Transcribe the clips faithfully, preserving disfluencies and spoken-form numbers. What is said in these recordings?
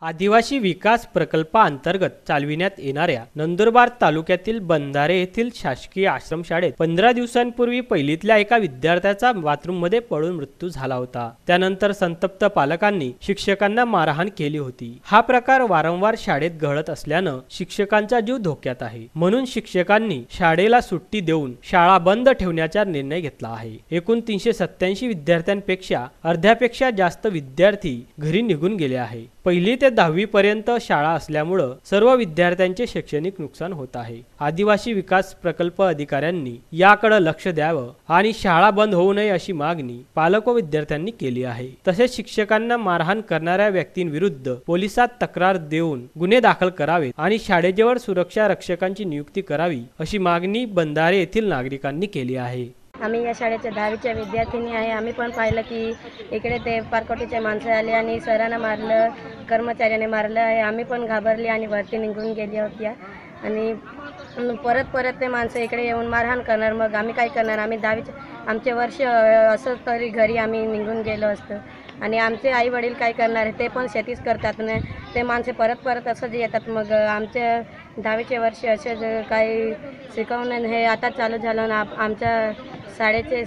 आदिवासी विकास प्रकल्पाअंतर्गत चालविण्यात येणाऱ्या नंदुरबार तालुक्यातील बंधारे येथील शासकीय आश्रमशाळेत पंधरा दिवसांपूर्वी पहिलीतल्या एका विद्यार्थ्याचा बाथरूममध्ये पडून मृत्यू झाला होता। त्यानंतर संतप्त पालकांनी शिक्षकांना मारहाण केली होती। हा प्रकार वारंवार शाळेत घडत असल्यानं शिक्षकांचा जीव धोक्यात आहे। म्हणून शिक्षकांनी शाळेला सुट्टी देऊन शाळा बंद ठेवण्याचा निर्णय घेतला आहे। एकूण तीनशे सत्त्याऐंशी विद्यार्थ्यांपेक्षा अर्ध्यापेक्षा जास्त विद्यार्थी घरी निघून गेले आहे। पहिली ते दहावी पर्यंत शाळा असल्यामुळे सर्व विद्यार्थ्यांचे शैक्षणिक नुकसान होत आहे। आदिवासी विकास प्रकल्प अधिकाऱ्यांनी याकडे लक्ष द्यावं आणि शाळा बंद होऊ नये अशी मागणी पालक व विद्यार्थ्यांनी केली आहे। तसेच शिक्षकांना मारहाण करणाऱ्या व्यक्तींविरुद्ध पोलिसात तक्रार देऊन गुन्हे दाखल करावेत आणि शाळेजवळ सुरक्षा रक्षकांची नियुक्ती करावी अशी मागणी बंधारे येथील नागरिकांनी केली आहे। आम्ही या शाळेच्या दहावीच्या विद्यार्थिनी आहे। आम्ही पण पाहिलं की इकडे ते पारकोटीचे माणसं आले आणि सरांना मारलं, कर्मचाऱ्याने मारलं आहे। आम्ही पण घाबरली आणि वरती निघून गेली होती आणि परत परत ते माणसं इकडे येऊन मारहाण करणार। मग आम्ही काय करणार? आम्ही दहावीचे आमचे वर्ष असं तरी घरी आम्ही निघून गेलो असतं आणि आमचे आई वडील काय करणार? ते पण शेतीच करतात ना, ते माणसे परत परत असंच येतात। मग आमचे दहावीचे वर्ष असेच काही शिकवणं हे आता चालू झालं ना। आमच्या शाळेचे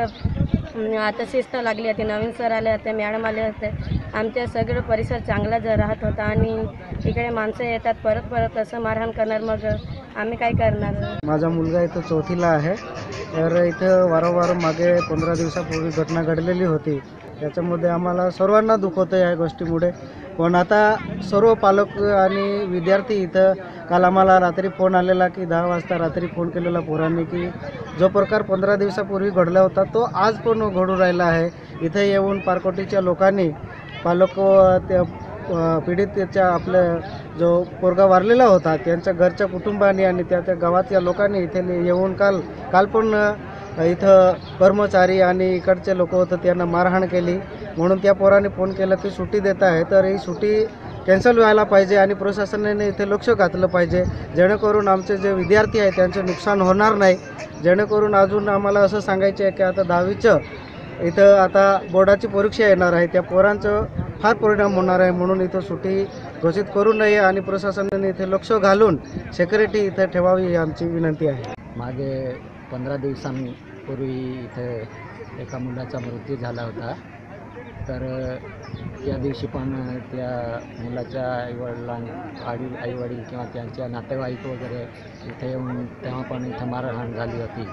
सगळं आता शिस्त लागली होती, नवीन सर आले होते, मॅडम आले होते, आमच्या सगळं परिसर चांगला ज राहत होता आणि इकडे माणसं येतात परत परत असं मारहाण करणार। मग आम्ही काय करणार? माझा मुलगा इथं चौथीला आहे। तर इथं वारंवार मागे पंधरा दिवसापूर्वी घटना घडलेली होती। त्याच्यामध्ये आम्हाला सर्वांना दुःख होतं या गोष्टीमुळे। पण आता सर्व पालक आणि विद्यार्थी इथं काल आम्हाला रात्री फोन आलेला की दहा वाजता रात्री फोन केलेला पोरांनी की जो प्रकार पंधरा दिवसापूर्वी घडला होता तो आज पण घडून राहिला आहे। इथं येऊन पारकोटीच्या लोकांनी पालक त्या पीडितेच्या आपल्या जो पोरगा वारलेला होता त्यांच्या घरच्या कुटुंबाने आणि त्या त्या गावातल्या लोकांनी इथे येऊन काल काल पण इथं कर्मचारी आणि इकडचे लोक होते त्यांना मारहाण केली। म्हणून त्या पोराने फोन केला की सुट्टी देत आहे, तर ही सुट्टी कॅन्सल व्हायला पाहिजे आणि प्रशासनाने इथे लक्ष घातलं पाहिजे जेणेकरून आमचे जे विद्यार्थी आहेत त्यांचे नुकसान होणार नाही। जेणेकरून अजून आम्हाला असं सांगायचं आहे की आता दहावीचं इथं आता बोर्डाची परीक्षा येणार आहे, त्या पोरांचं फार परिणाम होणार आहे। म्हणून इथं सुट्टी घोषित करू नये आणि प्रशासनाने इथे लक्ष घालून सिक्युरिटी इथं ठेवावी ही आमची विनंती आहे। मागे पंधरा दिवसांपूर्वी इथे एका मुलाचा मृत्यू झाला होता। तर त्या दिवशी पण त्या मुलाच्या आईवडिलां आई आईवडील किंवा त्यांच्या नातेवाईक वगैरे इथे येऊन तेव्हा पण इथं मारहाण झाली होती।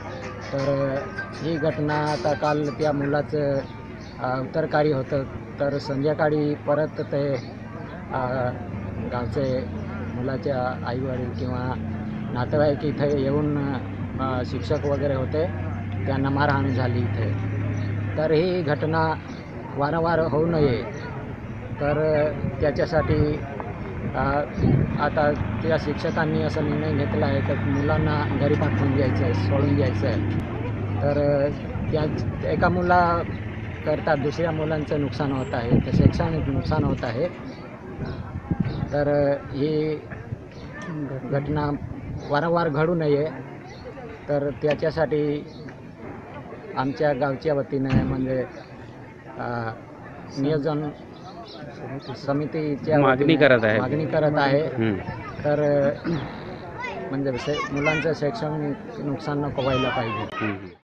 तर ही घटना आता काल त्या मुलाचं उत्तरकारी होतं, तर संध्याकाळी परत ते गावचे मुलाच्या आईवडील किंवा नातेवाईक इथे येऊन शिक्षक वगैरे होते त्यांना मारहाण झाली इथे। तर ही घटना वारंवार होऊ नये तर त्याच्यासाठी आता त्या शिक्षकांनी असा निर्णय घेतला आहे की मुलांना घरी पाठवून द्यायचं आहे, सोडून द्यायचं आहे। तर त्या एका मुलाकरता दुसऱ्या मुलांचं नुकसान होत आहे, तर शैक्षणिक नुकसान होत आहे। तर ही घटना वारंवार घडू नये तर त्याच्यासाठी आमच्या गावच्या वतीने म्हणजे नियोजन समितीच्या मागणी करत आहे मागणी करत आहे तर म्हणजे मुलांचं शैक्षणिक नुकसान नको व्हायला पाहिजे।